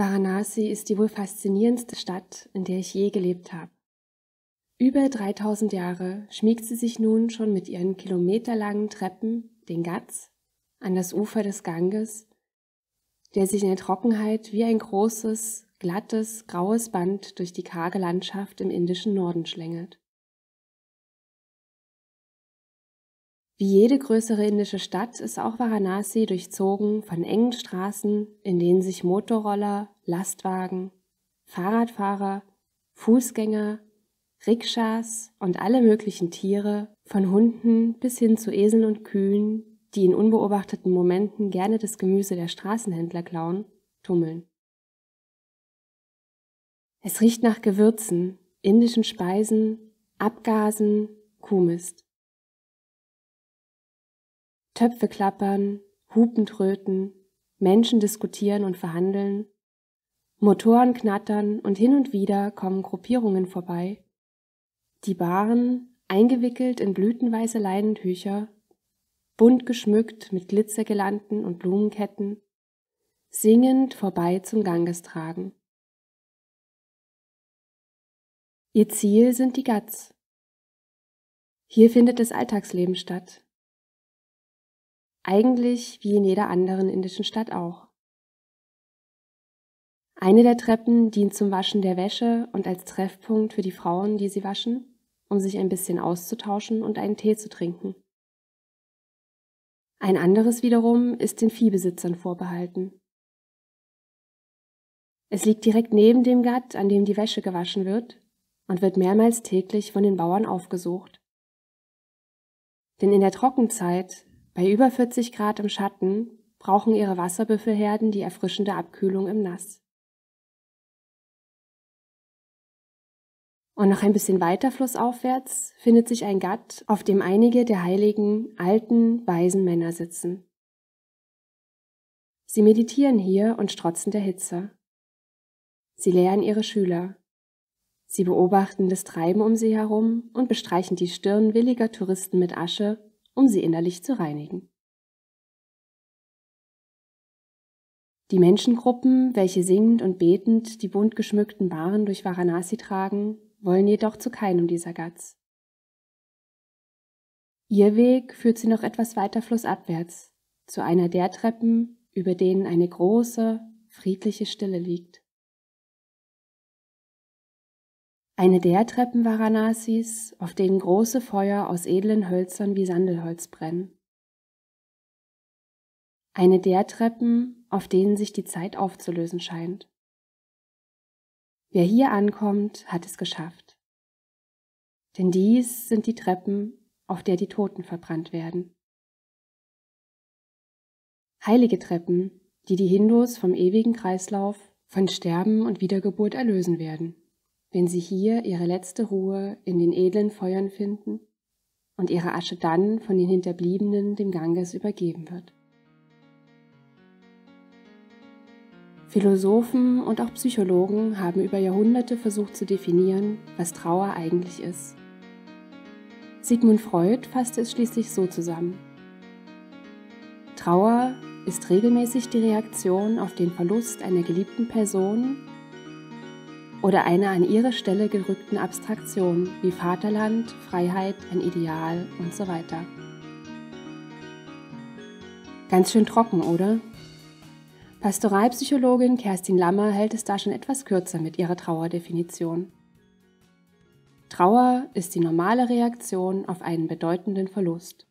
Varanasi ist die wohl faszinierendste Stadt, in der ich je gelebt habe. Über 3000 Jahre schmiegt sie sich nun schon mit ihren kilometerlangen Treppen, den Ghats, an das Ufer des Ganges, der sich in der Trockenheit wie ein großes, glattes, graues Band durch die karge Landschaft im indischen Norden schlängelt. Wie jede größere indische Stadt ist auch Varanasi durchzogen von engen Straßen, in denen sich Motorroller, Lastwagen, Fahrradfahrer, Fußgänger, Rikschas und alle möglichen Tiere, von Hunden bis hin zu Eseln und Kühen, die in unbeobachteten Momenten gerne das Gemüse der Straßenhändler klauen, tummeln. Es riecht nach Gewürzen, indischen Speisen, Abgasen, Kuhmist. Töpfe klappern, Hupen tröten, Menschen diskutieren und verhandeln, Motoren knattern und hin und wieder kommen Gruppierungen vorbei, die Baren, eingewickelt in blütenweiße Leinentücher, bunt geschmückt mit Glitzergirlanden und Blumenketten, singend vorbei zum Ganges tragen. Ihr Ziel sind die Ghats. Hier findet das Alltagsleben statt. Eigentlich wie in jeder anderen indischen Stadt auch. Eine der Treppen dient zum Waschen der Wäsche und als Treffpunkt für die Frauen, die sie waschen, um sich ein bisschen auszutauschen und einen Tee zu trinken. Ein anderes wiederum ist den Viehbesitzern vorbehalten. Es liegt direkt neben dem Ghat, an dem die Wäsche gewaschen wird, und wird mehrmals täglich von den Bauern aufgesucht. Denn in der Trockenzeit, bei über 40 Grad im Schatten, brauchen ihre Wasserbüffelherden die erfrischende Abkühlung im Nass. Und noch ein bisschen weiter flussaufwärts findet sich ein Ghat, auf dem einige der heiligen, alten, weisen Männer sitzen. Sie meditieren hier und strotzen der Hitze. Sie lehren ihre Schüler. Sie beobachten das Treiben um sie herum und bestreichen die Stirn williger Touristen mit Asche, um sie innerlich zu reinigen. Die Menschengruppen, welche singend und betend die bunt geschmückten Baren durch Varanasi tragen, wollen jedoch zu keinem dieser Ghats. Ihr Weg führt sie noch etwas weiter flussabwärts, zu einer der Treppen, über denen eine große, friedliche Stille liegt. Eine der Treppen Varanasis, auf denen große Feuer aus edlen Hölzern wie Sandelholz brennen. Eine der Treppen, auf denen sich die Zeit aufzulösen scheint. Wer hier ankommt, hat es geschafft. Denn dies sind die Treppen, auf der die Toten verbrannt werden. Heilige Treppen, die die Hindus vom ewigen Kreislauf von Sterben und Wiedergeburt erlösen werden, wenn sie hier ihre letzte Ruhe in den edlen Feuern finden und ihre Asche dann von den Hinterbliebenen dem Ganges übergeben wird. Philosophen und auch Psychologen haben über Jahrhunderte versucht zu definieren, was Trauer eigentlich ist. Sigmund Freud fasste es schließlich so zusammen: Trauer ist regelmäßig die Reaktion auf den Verlust einer geliebten Person oder einer an ihre Stelle gerückten Abstraktion wie Vaterland, Freiheit, ein Ideal und so weiter. Ganz schön trocken, oder? Pastoralpsychologin Kerstin Lammer hält es da schon etwas kürzer mit ihrer Trauerdefinition. Trauer ist die normale Reaktion auf einen bedeutenden Verlust.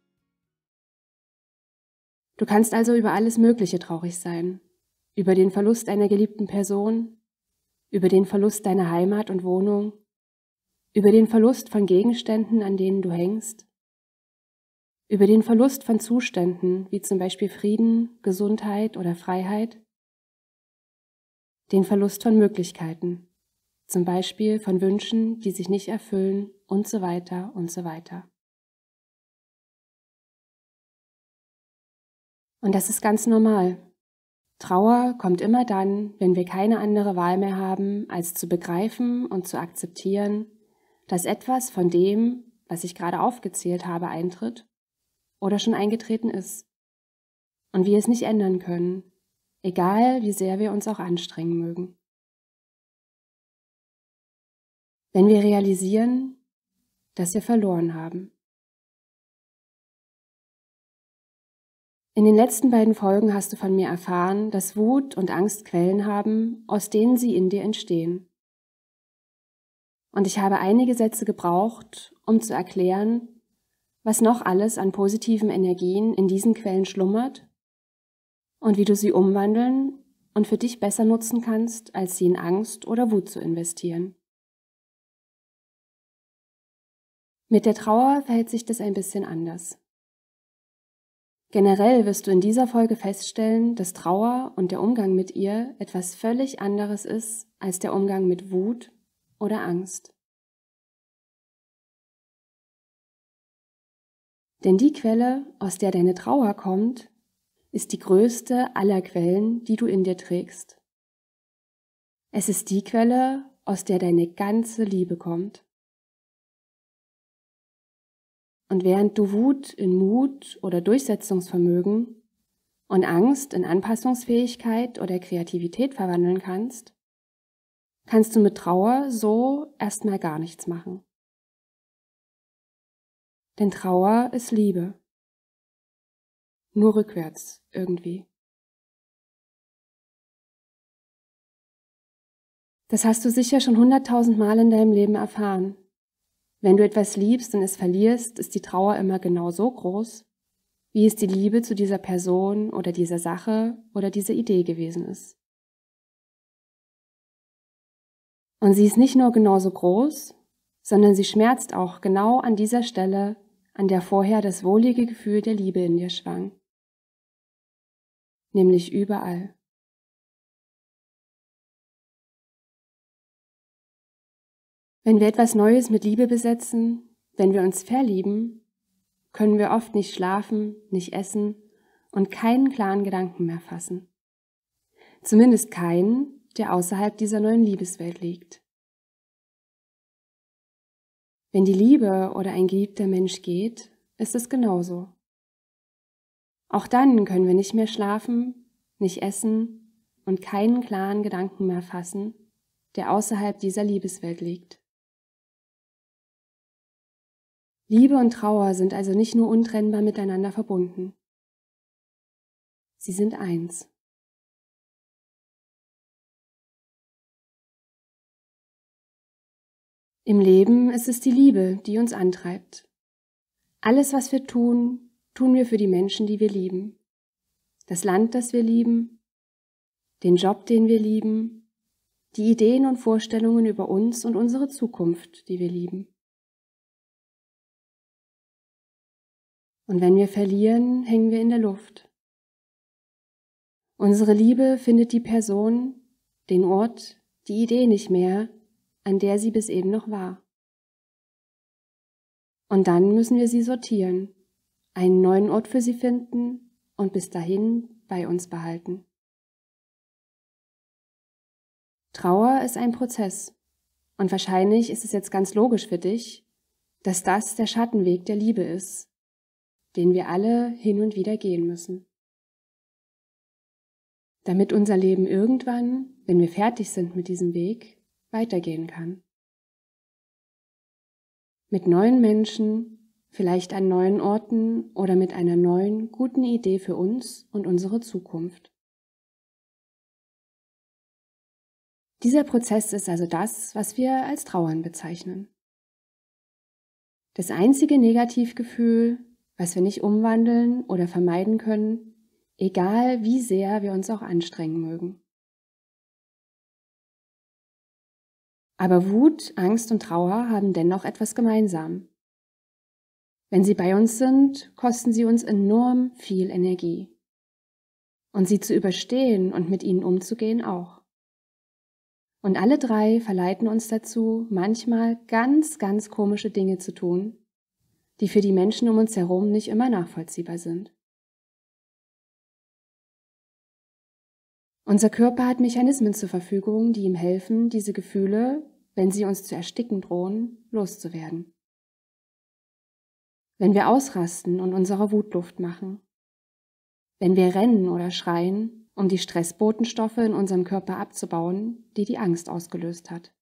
Du kannst also über alles Mögliche traurig sein. Über den Verlust einer geliebten Person, über den Verlust deiner Heimat und Wohnung, über den Verlust von Gegenständen, an denen du hängst, über den Verlust von Zuständen, wie zum Beispiel Frieden, Gesundheit oder Freiheit, den Verlust von Möglichkeiten, zum Beispiel von Wünschen, die sich nicht erfüllen und so weiter und so weiter. Und das ist ganz normal. Trauer kommt immer dann, wenn wir keine andere Wahl mehr haben, als zu begreifen und zu akzeptieren, dass etwas von dem, was ich gerade aufgezählt habe, eintritt oder schon eingetreten ist und wir es nicht ändern können, egal wie sehr wir uns auch anstrengen mögen. Wenn wir realisieren, dass wir verloren haben. In den letzten beiden Folgen hast du von mir erfahren, dass Wut und Angst Quellen haben, aus denen sie in dir entstehen. Und ich habe einige Sätze gebraucht, um zu erklären, was noch alles an positiven Energien in diesen Quellen schlummert und wie du sie umwandeln und für dich besser nutzen kannst, als sie in Angst oder Wut zu investieren. Mit der Trauer verhält sich das ein bisschen anders. Generell wirst du in dieser Folge feststellen, dass Trauer und der Umgang mit ihr etwas völlig anderes ist als der Umgang mit Wut oder Angst. Denn die Quelle, aus der deine Trauer kommt, ist die größte aller Quellen, die du in dir trägst. Es ist die Quelle, aus der deine ganze Liebe kommt. Und während du Wut in Mut oder Durchsetzungsvermögen und Angst in Anpassungsfähigkeit oder Kreativität verwandeln kannst, kannst du mit Trauer so erstmal gar nichts machen. Denn Trauer ist Liebe. Nur rückwärts irgendwie. Das hast du sicher schon 100.000 Mal in deinem Leben erfahren. Wenn du etwas liebst und es verlierst, ist die Trauer immer genau so groß, wie es die Liebe zu dieser Person oder dieser Sache oder dieser Idee gewesen ist. Und sie ist nicht nur genauso groß, sondern sie schmerzt auch genau an dieser Stelle, an der vorher das wohlige Gefühl der Liebe in dir schwang. Nämlich überall. Wenn wir etwas Neues mit Liebe besetzen, wenn wir uns verlieben, können wir oft nicht schlafen, nicht essen und keinen klaren Gedanken mehr fassen. Zumindest keinen, der außerhalb dieser neuen Liebeswelt liegt. Wenn die Liebe oder ein geliebter Mensch geht, ist es genauso. Auch dann können wir nicht mehr schlafen, nicht essen und keinen klaren Gedanken mehr fassen, der außerhalb dieser Liebeswelt liegt. Liebe und Trauer sind also nicht nur untrennbar miteinander verbunden. Sie sind eins. Im Leben ist es die Liebe, die uns antreibt. Alles, was wir tun, tun wir für die Menschen, die wir lieben. Das Land, das wir lieben, den Job, den wir lieben, die Ideen und Vorstellungen über uns und unsere Zukunft, die wir lieben. Und wenn wir verlieren, hängen wir in der Luft. Unsere Liebe findet die Person, den Ort, die Idee nicht mehr, an der sie bis eben noch war. Und dann müssen wir sie sortieren, einen neuen Ort für sie finden und bis dahin bei uns behalten. Trauer ist ein Prozess und wahrscheinlich ist es jetzt ganz logisch für dich, dass das der Schattenweg der Liebe ist, den wir alle hin und wieder gehen müssen. Damit unser Leben irgendwann, wenn wir fertig sind mit diesem Weg, weitergehen kann. Mit neuen Menschen, vielleicht an neuen Orten oder mit einer neuen, guten Idee für uns und unsere Zukunft. Dieser Prozess ist also das, was wir als Trauern bezeichnen. Das einzige Negativgefühl, was wir nicht umwandeln oder vermeiden können, egal wie sehr wir uns auch anstrengen mögen. Aber Wut, Angst und Trauer haben dennoch etwas gemeinsam. Wenn sie bei uns sind, kosten sie uns enorm viel Energie. Und sie zu überstehen und mit ihnen umzugehen auch. Und alle drei verleiten uns dazu, manchmal ganz, ganz komische Dinge zu tun, die für die Menschen um uns herum nicht immer nachvollziehbar sind. Unser Körper hat Mechanismen zur Verfügung, die ihm helfen, diese Gefühle, wenn sie uns zu ersticken drohen, loszuwerden. Wenn wir ausrasten und unsere Wut Luft machen, wenn wir rennen oder schreien um die Stressbotenstoffe in unserem Körper abzubauen, die die Angst ausgelöst hat.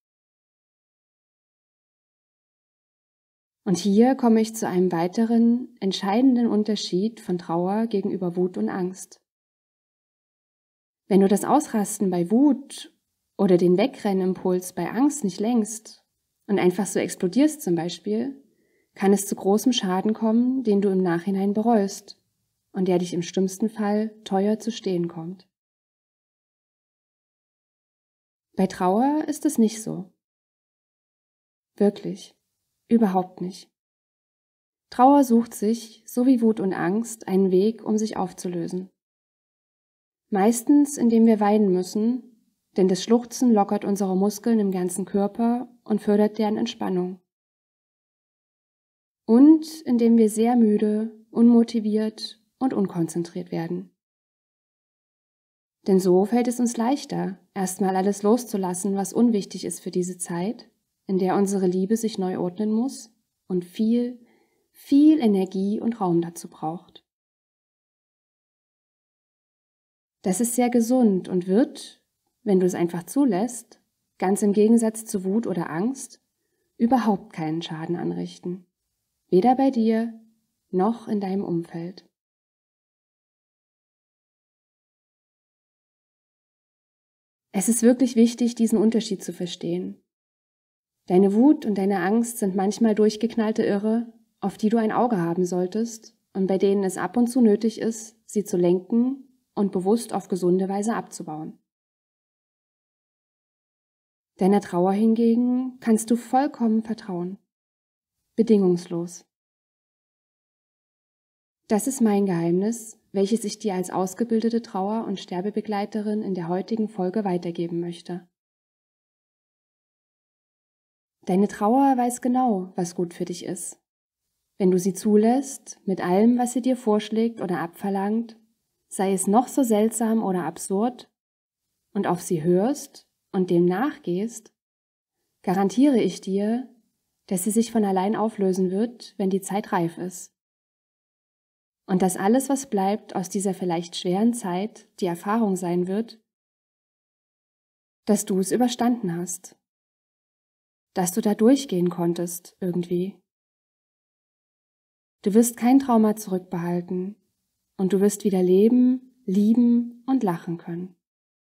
Und hier komme ich zu einem weiteren entscheidenden Unterschied von Trauer gegenüber Wut und Angst. Wenn du das Ausrasten bei Wut oder den Wegrennimpuls bei Angst nicht lenkst und einfach so explodierst zum Beispiel, kann es zu großem Schaden kommen, den du im Nachhinein bereust und der dich im schlimmsten Fall teuer zu stehen kommt. Bei Trauer ist es nicht so. Wirklich. Überhaupt nicht. Trauer sucht sich, so wie Wut und Angst, einen Weg, um sich aufzulösen. Meistens, indem wir weinen müssen, denn das Schluchzen lockert unsere Muskeln im ganzen Körper und fördert deren Entspannung. Und indem wir sehr müde, unmotiviert und unkonzentriert werden. Denn so fällt es uns leichter, erstmal alles loszulassen, was unwichtig ist für diese Zeit, in der unsere Liebe sich neu ordnen muss und viel Energie und Raum dazu braucht. Das ist sehr gesund und wird, wenn du es einfach zulässt, ganz im Gegensatz zu Wut oder Angst, überhaupt keinen Schaden anrichten. Weder bei dir noch in deinem Umfeld. Es ist wirklich wichtig, diesen Unterschied zu verstehen. Deine Wut und deine Angst sind manchmal durchgeknallte Irre, auf die du ein Auge haben solltest und bei denen es ab und zu nötig ist, sie zu lenken und bewusst auf gesunde Weise abzubauen. Deiner Trauer hingegen kannst du vollkommen vertrauen. Bedingungslos. Das ist mein Geheimnis, welches ich dir als ausgebildete Trauer- und Sterbebegleiterin in der heutigen Folge weitergeben möchte. Deine Trauer weiß genau, was gut für dich ist. Wenn du sie zulässt, mit allem, was sie dir vorschlägt oder abverlangt, sei es noch so seltsam oder absurd, und auf sie hörst und dem nachgehst, garantiere ich dir, dass sie sich von allein auflösen wird, wenn die Zeit reif ist. Und dass alles, was bleibt aus dieser vielleicht schweren Zeit, die Erfahrung sein wird, dass du es überstanden hast. Dass du da durchgehen konntest, irgendwie. Du wirst kein Trauma zurückbehalten und du wirst wieder leben, lieben und lachen können.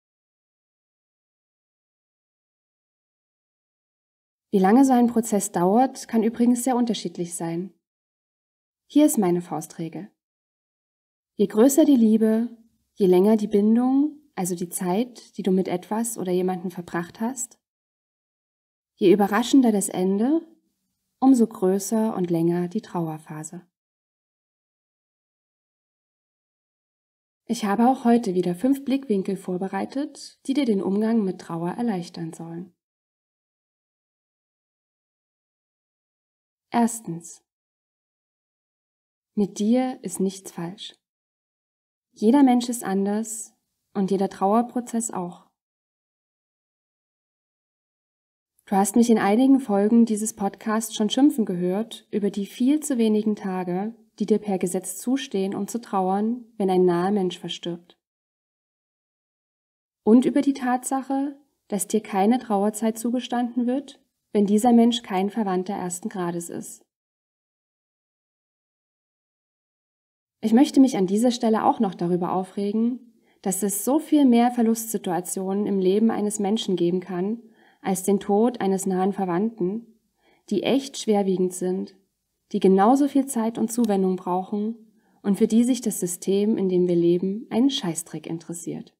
Wie lange so ein Prozess dauert, kann übrigens sehr unterschiedlich sein. Hier ist meine Faustregel. Je größer die Liebe, je länger die Bindung, also die Zeit, die du mit etwas oder jemandem verbracht hast, je überraschender das Ende, umso größer und länger die Trauerphase. Ich habe auch heute wieder 5 Blickwinkel vorbereitet, die dir den Umgang mit Trauer erleichtern sollen. Erstens. Mit dir ist nichts falsch. Jeder Mensch ist anders und jeder Trauerprozess auch. Du hast mich in einigen Folgen dieses Podcasts schon schimpfen gehört über die viel zu wenigen Tage, die dir per Gesetz zustehen, um zu trauern, wenn ein naher Mensch verstirbt. Und über die Tatsache, dass dir keine Trauerzeit zugestanden wird, wenn dieser Mensch kein Verwandter ersten Grades ist. Ich möchte mich an dieser Stelle auch noch darüber aufregen, dass es so viel mehr Verlustsituationen im Leben eines Menschen geben kann, als den Tod eines nahen Verwandten, die echt schwerwiegend sind, die genauso viel Zeit und Zuwendung brauchen und für die sich das System, in dem wir leben, einen Scheißdreck interessiert.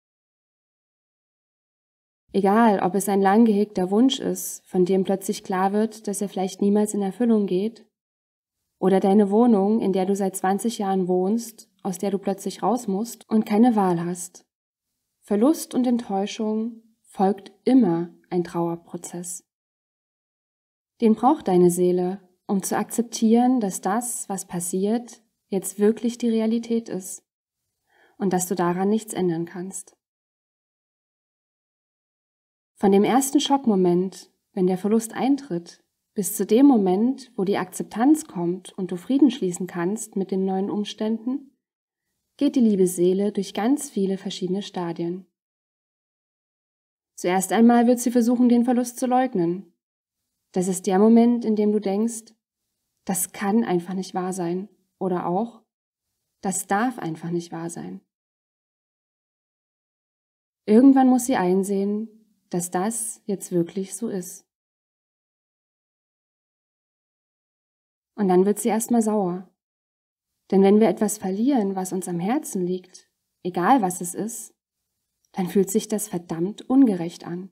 Egal, ob es ein lang gehegter Wunsch ist, von dem plötzlich klar wird, dass er vielleicht niemals in Erfüllung geht, oder deine Wohnung, in der du seit 20 Jahren wohnst, aus der du plötzlich raus musst und keine Wahl hast. Verlust und Enttäuschung folgt immer ein Trauerprozess. Den braucht deine Seele, um zu akzeptieren, dass das, was passiert, jetzt wirklich die Realität ist und dass du daran nichts ändern kannst. Von dem ersten Schockmoment, wenn der Verlust eintritt, bis zu dem Moment, wo die Akzeptanz kommt und du Frieden schließen kannst mit den neuen Umständen, geht die liebe Seele durch ganz viele verschiedene Stadien. Zuerst einmal wird sie versuchen, den Verlust zu leugnen. Das ist der Moment, in dem du denkst, das kann einfach nicht wahr sein. Oder auch, das darf einfach nicht wahr sein. Irgendwann muss sie einsehen, dass das jetzt wirklich so ist. Und dann wird sie erstmal sauer. Denn wenn wir etwas verlieren, was uns am Herzen liegt, egal was es ist, dann fühlt sich das verdammt ungerecht an.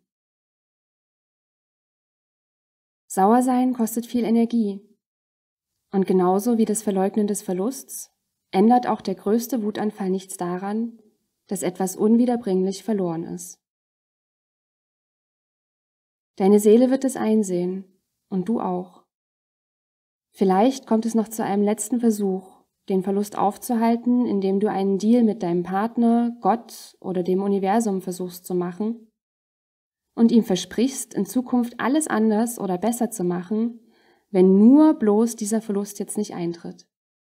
Sauersein kostet viel Energie. Und genauso wie das Verleugnen des Verlusts ändert auch der größte Wutanfall nichts daran, dass etwas unwiederbringlich verloren ist. Deine Seele wird es einsehen und du auch. Vielleicht kommt es noch zu einem letzten Versuch, den Verlust aufzuhalten, indem du einen Deal mit deinem Partner, Gott oder dem Universum versuchst zu machen und ihm versprichst, in Zukunft alles anders oder besser zu machen, wenn nur bloß dieser Verlust jetzt nicht eintritt.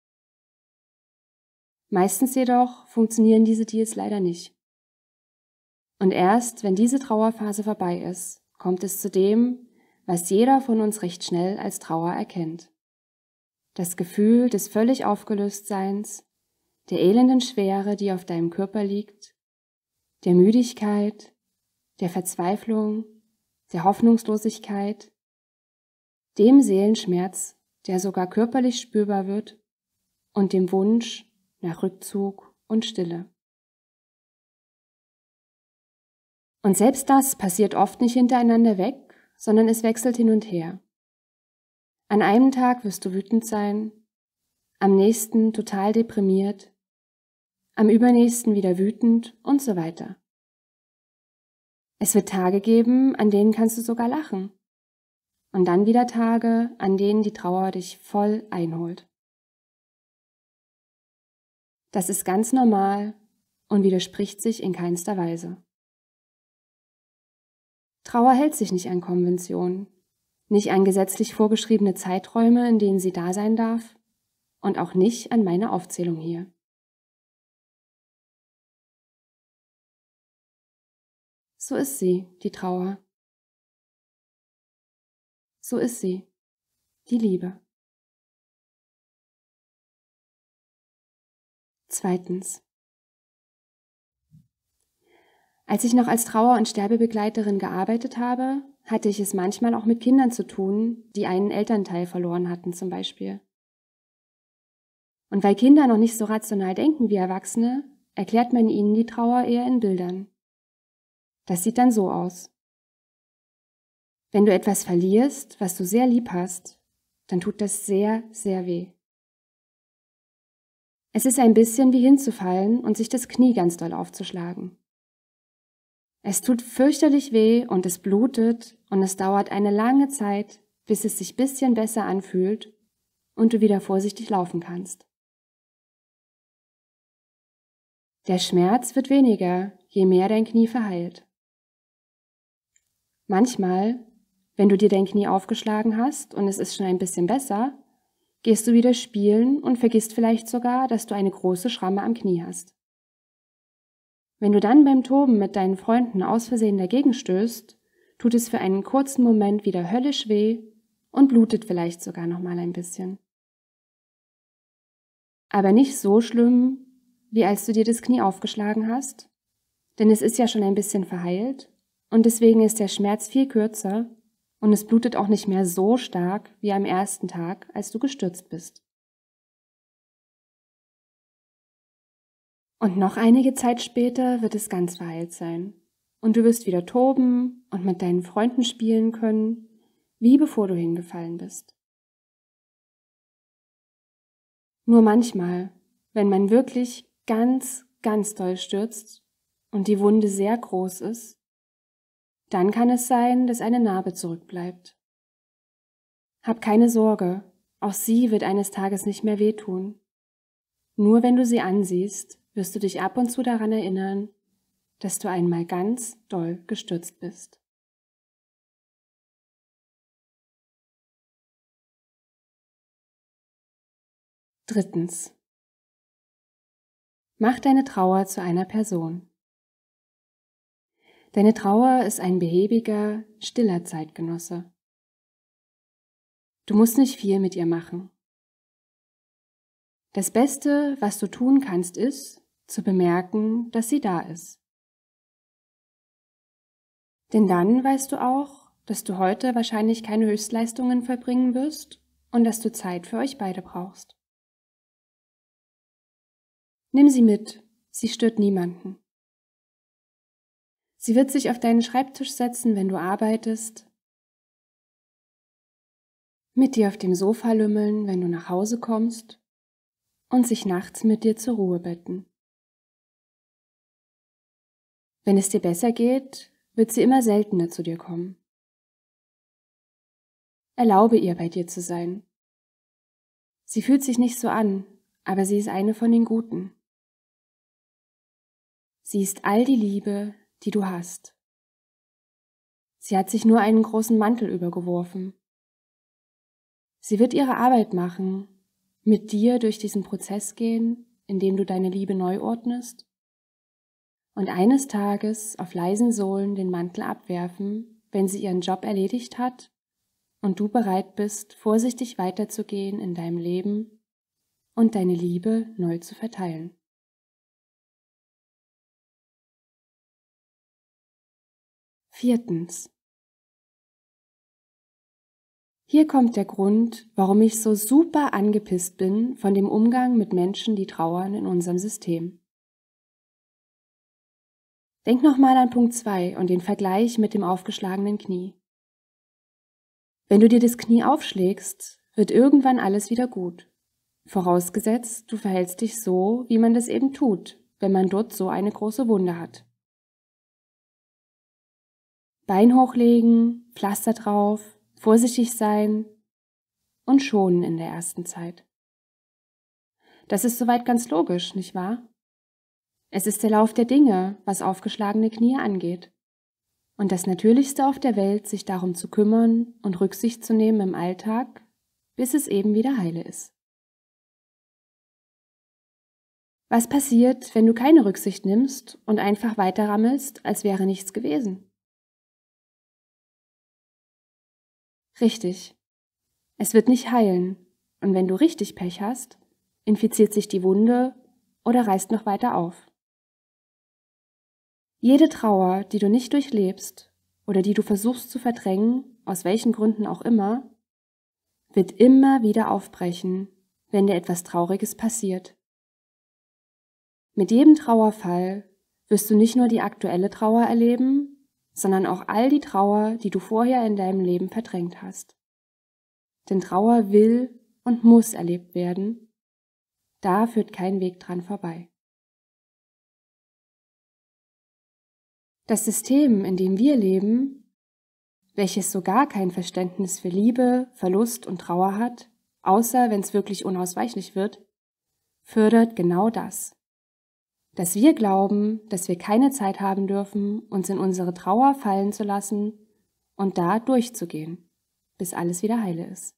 Meistens jedoch funktionieren diese Deals leider nicht. Und erst, wenn diese Trauerphase vorbei ist, kommt es zu dem, was jeder von uns recht schnell als Trauer erkennt. Das Gefühl des völlig Aufgelöstseins, der elenden Schwere, die auf deinem Körper liegt, der Müdigkeit, der Verzweiflung, der Hoffnungslosigkeit, dem Seelenschmerz, der sogar körperlich spürbar wird, und dem Wunsch nach Rückzug und Stille. Und selbst das passiert oft nicht hintereinander weg, sondern es wechselt hin und her. An einem Tag wirst du wütend sein, am nächsten total deprimiert, am übernächsten wieder wütend und so weiter. Es wird Tage geben, an denen kannst du sogar lachen. Und dann wieder Tage, an denen die Trauer dich voll einholt. Das ist ganz normal und widerspricht sich in keinster Weise. Trauer hält sich nicht an Konventionen, nicht an gesetzlich vorgeschriebene Zeiträume, in denen sie da sein darf, und auch nicht an meine Aufzählung hier. So ist sie, die Trauer. So ist sie, die Liebe. Zweitens. Als ich noch als Trauer- und Sterbebegleiterin gearbeitet habe, hatte ich es manchmal auch mit Kindern zu tun, die einen Elternteil verloren hatten zum Beispiel. Und weil Kinder noch nicht so rational denken wie Erwachsene, erklärt man ihnen die Trauer eher in Bildern. Das sieht dann so aus. Wenn du etwas verlierst, was du sehr lieb hast, dann tut das sehr, sehr weh. Es ist ein bisschen wie hinzufallen und sich das Knie ganz doll aufzuschlagen. Es tut fürchterlich weh und es blutet und es dauert eine lange Zeit, bis es sich ein bisschen besser anfühlt und du wieder vorsichtig laufen kannst. Der Schmerz wird weniger, je mehr dein Knie verheilt. Manchmal, wenn du dir dein Knie aufgeschlagen hast und es ist schon ein bisschen besser, gehst du wieder spielen und vergisst vielleicht sogar, dass du eine große Schramme am Knie hast. Wenn du dann beim Toben mit deinen Freunden aus Versehen dagegen stößt, tut es für einen kurzen Moment wieder höllisch weh und blutet vielleicht sogar noch mal ein bisschen. Aber nicht so schlimm, wie als du dir das Knie aufgeschlagen hast, denn es ist ja schon ein bisschen verheilt und deswegen ist der Schmerz viel kürzer und es blutet auch nicht mehr so stark wie am ersten Tag, als du gestürzt bist. Und noch einige Zeit später wird es ganz verheilt sein. Und du wirst wieder toben und mit deinen Freunden spielen können, wie bevor du hingefallen bist. Nur manchmal, wenn man wirklich ganz, ganz doll stürzt und die Wunde sehr groß ist, dann kann es sein, dass eine Narbe zurückbleibt. Hab keine Sorge, auch sie wird eines Tages nicht mehr wehtun. Nur wenn du sie ansiehst, wirst du dich ab und zu daran erinnern, dass du einmal ganz doll gestürzt bist. Drittens. Mach deine Trauer zu einer Person. Deine Trauer ist ein behäbiger, stiller Zeitgenosse. Du musst nicht viel mit ihr machen. Das Beste, was du tun kannst, ist, zu bemerken, dass sie da ist. Denn dann weißt du auch, dass du heute wahrscheinlich keine Höchstleistungen vollbringen wirst und dass du Zeit für euch beide brauchst. Nimm sie mit, sie stört niemanden. Sie wird sich auf deinen Schreibtisch setzen, wenn du arbeitest, mit dir auf dem Sofa lümmeln, wenn du nach Hause kommst und sich nachts mit dir zur Ruhe betten. Wenn es dir besser geht, wird sie immer seltener zu dir kommen. Erlaube ihr, bei dir zu sein. Sie fühlt sich nicht so an, aber sie ist eine von den Guten. Sie ist all die Liebe, die du hast. Sie hat sich nur einen großen Mantel übergeworfen. Sie wird ihre Arbeit machen, mit dir durch diesen Prozess gehen, in dem du deine Liebe neu ordnest und eines Tages auf leisen Sohlen den Mantel abwerfen, wenn sie ihren Job erledigt hat und du bereit bist, vorsichtig weiterzugehen in deinem Leben und deine Liebe neu zu verteilen. Viertens. Hier kommt der Grund, warum ich so super angepisst bin von dem Umgang mit Menschen, die trauern in unserem System. Denk nochmal an Punkt 2 und den Vergleich mit dem aufgeschlagenen Knie. Wenn du dir das Knie aufschlägst, wird irgendwann alles wieder gut. Vorausgesetzt, du verhältst dich so, wie man das eben tut, wenn man dort so eine große Wunde hat. Bein hochlegen, Pflaster drauf, vorsichtig sein und schonen in der ersten Zeit. Das ist soweit ganz logisch, nicht wahr? Es ist der Lauf der Dinge, was aufgeschlagene Knie angeht. Und das Natürlichste auf der Welt, sich darum zu kümmern und Rücksicht zu nehmen im Alltag, bis es eben wieder heile ist. Was passiert, wenn du keine Rücksicht nimmst und einfach weiterrammelst, als wäre nichts gewesen? Richtig. Es wird nicht heilen. Und wenn du richtig Pech hast, infiziert sich die Wunde oder reißt noch weiter auf. Jede Trauer, die du nicht durchlebst oder die du versuchst zu verdrängen, aus welchen Gründen auch immer, wird immer wieder aufbrechen, wenn dir etwas Trauriges passiert. Mit jedem Trauerfall wirst du nicht nur die aktuelle Trauer erleben, sondern auch all die Trauer, die du vorher in deinem Leben verdrängt hast. Denn Trauer will und muss erlebt werden, da führt kein Weg dran vorbei. Das System, in dem wir leben, welches so gar kein Verständnis für Liebe, Verlust und Trauer hat, außer wenn es wirklich unausweichlich wird, fördert genau das. Dass wir glauben, dass wir keine Zeit haben dürfen, uns in unsere Trauer fallen zu lassen und da durchzugehen, bis alles wieder heile ist.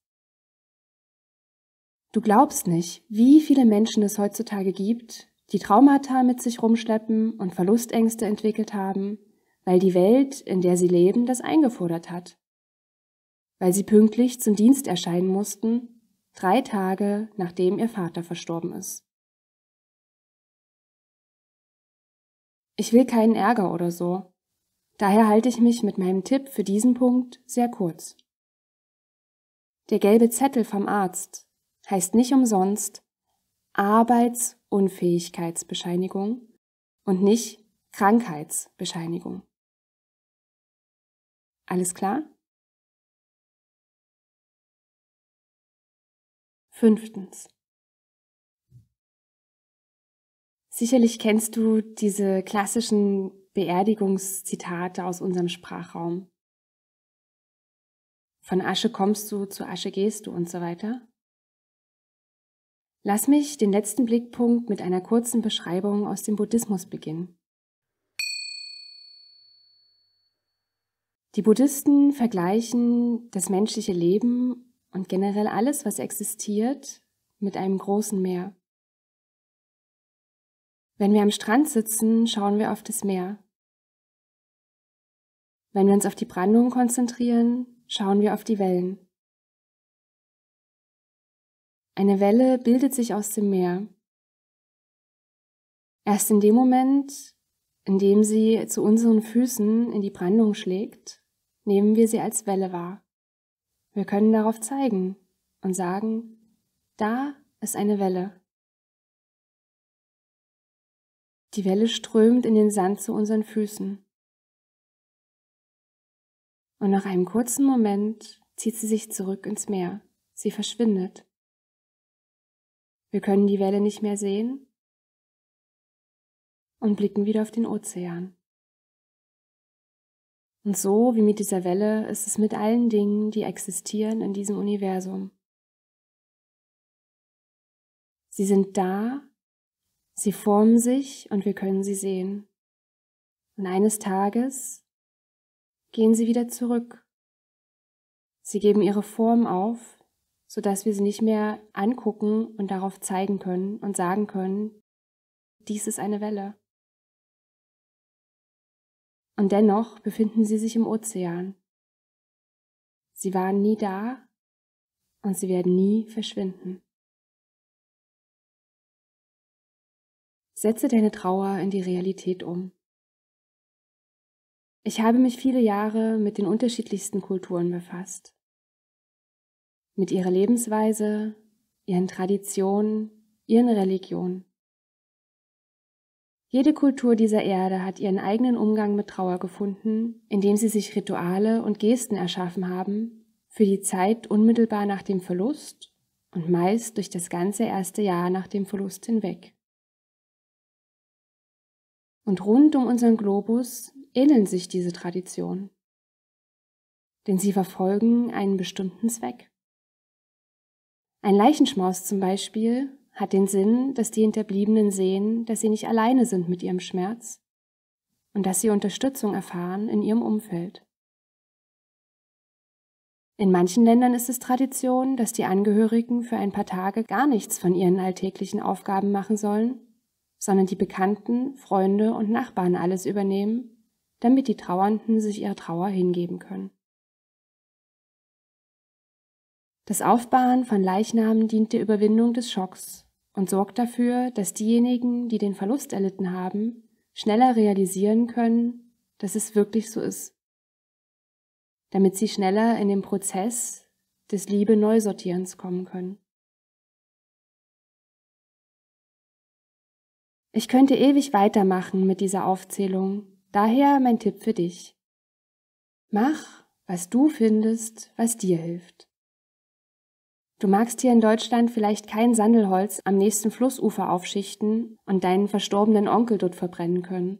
Du glaubst nicht, wie viele Menschen es heutzutage gibt, die Traumata mit sich rumschleppen und Verlustängste entwickelt haben, weil die Welt, in der sie leben, das eingefordert hat. Weil sie pünktlich zum Dienst erscheinen mussten, 3 Tage nachdem ihr Vater verstorben ist. Ich will keinen Ärger oder so. Daher halte ich mich mit meinem Tipp für diesen Punkt sehr kurz. Der gelbe Zettel vom Arzt heißt nicht umsonst Arbeitsunfähigkeitsbescheinigung und nicht Krankheitsbescheinigung. Alles klar? 5. Sicherlich kennst du diese klassischen Beerdigungszitate aus unserem Sprachraum. Von Asche kommst du, zu Asche gehst du und so weiter. Lass mich den letzten Blickpunkt mit einer kurzen Beschreibung aus dem Buddhismus beginnen. Die Buddhisten vergleichen das menschliche Leben und generell alles, was existiert, mit einem großen Meer. Wenn wir am Strand sitzen, schauen wir auf das Meer. Wenn wir uns auf die Brandung konzentrieren, schauen wir auf die Wellen. Eine Welle bildet sich aus dem Meer. Erst in dem Moment, in dem sie zu unseren Füßen in die Brandung schlägt, nehmen wir sie als Welle wahr. Wir können darauf zeigen und sagen, da ist eine Welle. Die Welle strömt in den Sand zu unseren Füßen. Und nach einem kurzen Moment zieht sie sich zurück ins Meer. Sie verschwindet. Wir können die Welle nicht mehr sehen und blicken wieder auf den Ozean. Und so wie mit dieser Welle ist es mit allen Dingen, die existieren in diesem Universum. Sie sind da, sie formen sich und wir können sie sehen. Und eines Tages gehen sie wieder zurück. Sie geben ihre Form auf, sodass wir sie nicht mehr angucken und darauf zeigen können und sagen können, dies ist eine Welle. Und dennoch befinden sie sich im Ozean. Sie waren nie da und sie werden nie verschwinden. Setze deine Trauer in die Realität um. Ich habe mich viele Jahre mit den unterschiedlichsten Kulturen befasst. Mit ihrer Lebensweise, ihren Traditionen, ihren Religionen. Jede Kultur dieser Erde hat ihren eigenen Umgang mit Trauer gefunden, indem sie sich Rituale und Gesten erschaffen haben für die Zeit unmittelbar nach dem Verlust und meist durch das ganze erste Jahr nach dem Verlust hinweg. Und rund um unseren Globus ähneln sich diese Traditionen, denn sie verfolgen einen bestimmten Zweck. Ein Leichenschmaus zum Beispiel hat den Sinn, dass die Hinterbliebenen sehen, dass sie nicht alleine sind mit ihrem Schmerz und dass sie Unterstützung erfahren in ihrem Umfeld. In manchen Ländern ist es Tradition, dass die Angehörigen für ein paar Tage gar nichts von ihren alltäglichen Aufgaben machen sollen, sondern die Bekannten, Freunde und Nachbarn alles übernehmen, damit die Trauernden sich ihrer Trauer hingeben können. Das Aufbahren von Leichnamen dient der Überwindung des Schocks und sorgt dafür, dass diejenigen, die den Verlust erlitten haben, schneller realisieren können, dass es wirklich so ist, damit sie schneller in den Prozess des Liebe-Neusortierens kommen können. Ich könnte ewig weitermachen mit dieser Aufzählung, daher mein Tipp für dich. Mach, was du findest, was dir hilft. Du magst hier in Deutschland vielleicht kein Sandelholz am nächsten Flussufer aufschichten und deinen verstorbenen Onkel dort verbrennen können.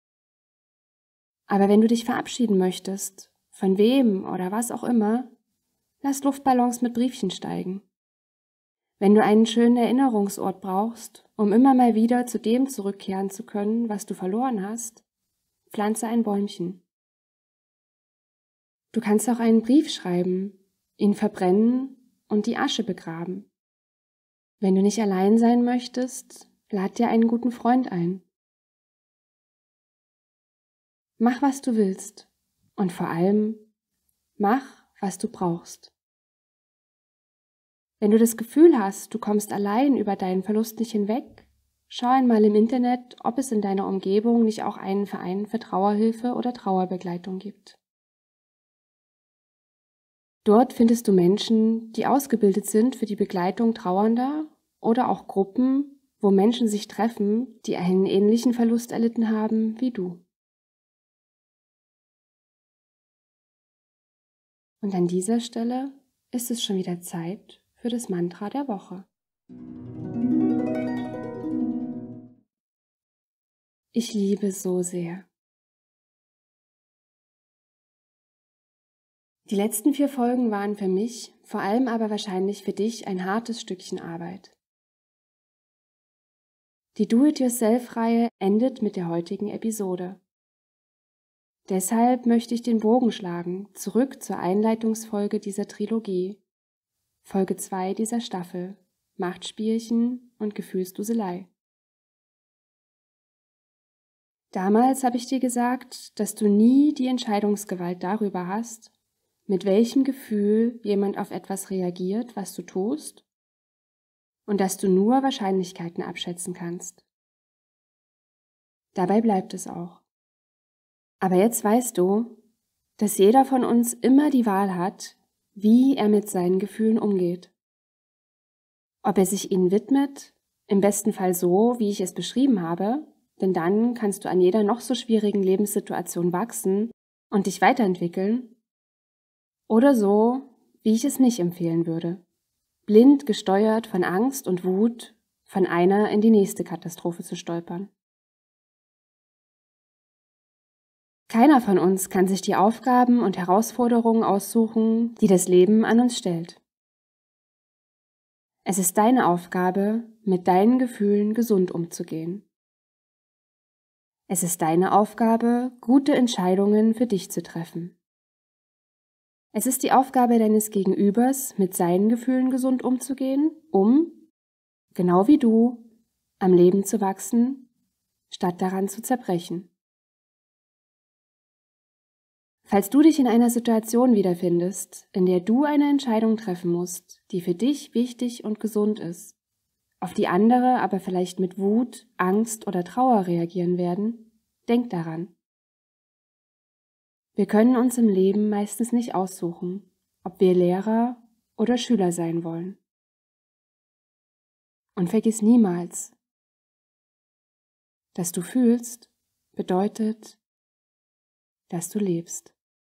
Aber wenn du dich verabschieden möchtest, von wem oder was auch immer, lass Luftballons mit Briefchen steigen. Wenn du einen schönen Erinnerungsort brauchst, um immer mal wieder zu dem zurückkehren zu können, was du verloren hast, pflanze ein Bäumchen. Du kannst auch einen Brief schreiben, ihn verbrennen und die Asche begraben. Wenn du nicht allein sein möchtest, lad dir einen guten Freund ein. Mach, was du willst und vor allem, mach, was du brauchst. Wenn du das Gefühl hast, du kommst allein über deinen Verlust nicht hinweg, schau einmal im Internet, ob es in deiner Umgebung nicht auch einen Verein für Trauerhilfe oder Trauerbegleitung gibt. Dort findest du Menschen, die ausgebildet sind für die Begleitung Trauernder oder auch Gruppen, wo Menschen sich treffen, die einen ähnlichen Verlust erlitten haben wie du. Und an dieser Stelle ist es schon wieder Zeit für das Mantra der Woche. Ich liebe so sehr. Die letzten 4 Folgen waren für mich, vor allem aber wahrscheinlich für dich, ein hartes Stückchen Arbeit. Die Do-it-yourself-Reihe endet mit der heutigen Episode. Deshalb möchte ich den Bogen schlagen, zurück zur Einleitungsfolge dieser Trilogie, Folge 2 dieser Staffel, Machtspielchen und Gefühlsduselei. Damals habe ich dir gesagt, dass du nie die Entscheidungsgewalt darüber hast, mit welchem Gefühl jemand auf etwas reagiert, was du tust, und dass du nur Wahrscheinlichkeiten abschätzen kannst. Dabei bleibt es auch. Aber jetzt weißt du, dass jeder von uns immer die Wahl hat, wie er mit seinen Gefühlen umgeht. Ob er sich ihnen widmet, im besten Fall so, wie ich es beschrieben habe, denn dann kannst du an jeder noch so schwierigen Lebenssituation wachsen und dich weiterentwickeln, oder so, wie ich es nicht empfehlen würde, blind gesteuert von Angst und Wut, von einer in die nächste Katastrophe zu stolpern. Keiner von uns kann sich die Aufgaben und Herausforderungen aussuchen, die das Leben an uns stellt. Es ist deine Aufgabe, mit deinen Gefühlen gesund umzugehen. Es ist deine Aufgabe, gute Entscheidungen für dich zu treffen. Es ist die Aufgabe deines Gegenübers, mit seinen Gefühlen gesund umzugehen, um, genau wie du, am Leben zu wachsen, statt daran zu zerbrechen. Falls du dich in einer Situation wiederfindest, in der du eine Entscheidung treffen musst, die für dich wichtig und gesund ist, auf die andere aber vielleicht mit Wut, Angst oder Trauer reagieren werden, denk daran. Wir können uns im Leben meistens nicht aussuchen, ob wir Lehrer oder Schüler sein wollen. Und vergiss niemals, dass du fühlst, bedeutet, dass du lebst.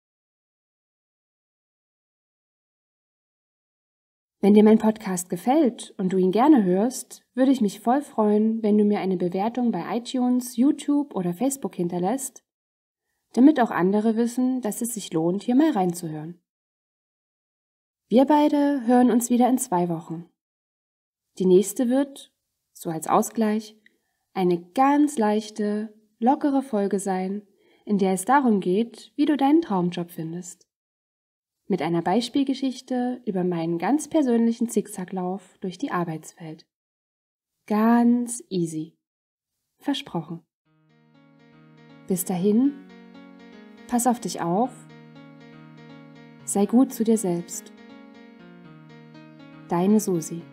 Wenn dir mein Podcast gefällt und du ihn gerne hörst, würde ich mich voll freuen, wenn du mir eine Bewertung bei iTunes, YouTube oder Facebook hinterlässt, damit auch andere wissen, dass es sich lohnt, hier mal reinzuhören. Wir beide hören uns wieder in 2 Wochen. Die nächste wird, so als Ausgleich, eine ganz leichte, lockere Folge sein, in der es darum geht, wie du deinen Traumjob findest. Mit einer Beispielgeschichte über meinen ganz persönlichen Zickzacklauf durch die Arbeitswelt. Ganz easy. Versprochen. Bis dahin, pass auf dich auf, sei gut zu dir selbst. Deine Susi.